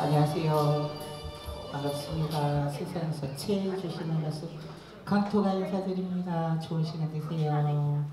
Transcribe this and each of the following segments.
안녕하세요. 반갑습니다. 세상에서 제일 주시는 가수 강토가 인사드립니다. 좋은 시간 되세요.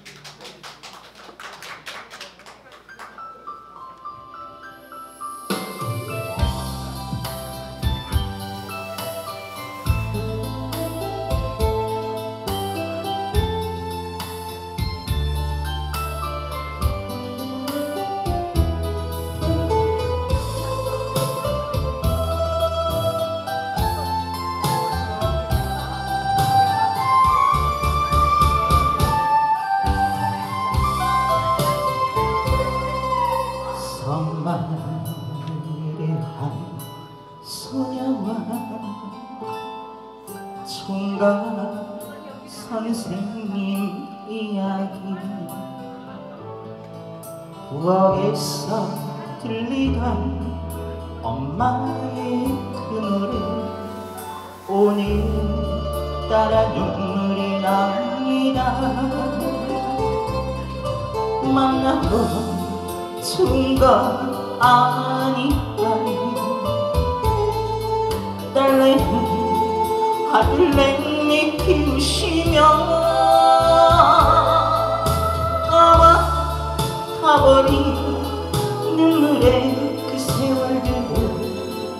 성만이한 소녀와 총각 선생님 이야기 부엌에서 들리던 엄마의 그 노래 오늘따라 눈물이 납니다. 만나고 충건 아니야. 딸내미 아들내미 키우시며 아마 가버린 눈물의 그 세월들을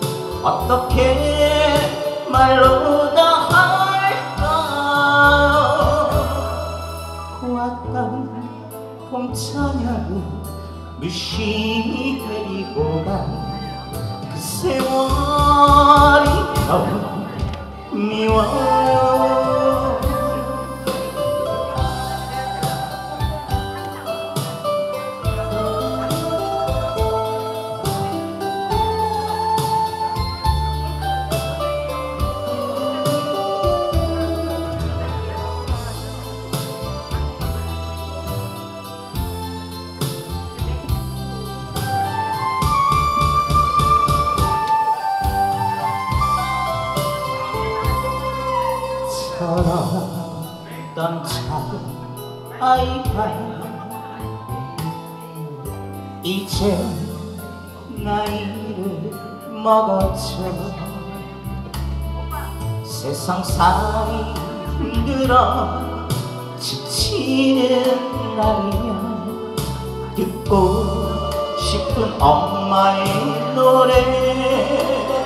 어떻게 말로 다 할까. 고왔던 봄처녀를 무심히 데리고 간 그 세월이 너무 미워요. 철없던 작은 아이가 이제 나이를 먹었죠. 세상살이 힘들어 지치는 날이면 듣고 싶은 엄마의 노래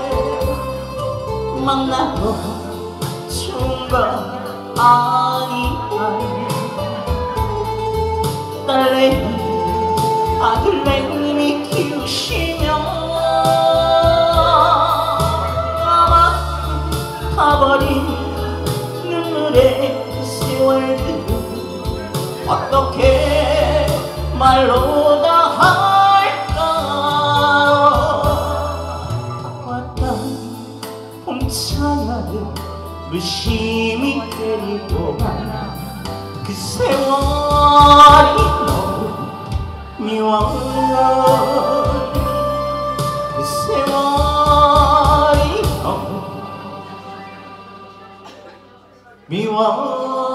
만나고 좋은 건 아니야. 딸내미 아들내미 키우시며 아마 가버린 눈물의 세월들을 어떻게 말로 다 할까. 왔던 봄처녀를 무심히 데리고 간 그 세월이 너무 미워요. 그 세월이 너무 미워요.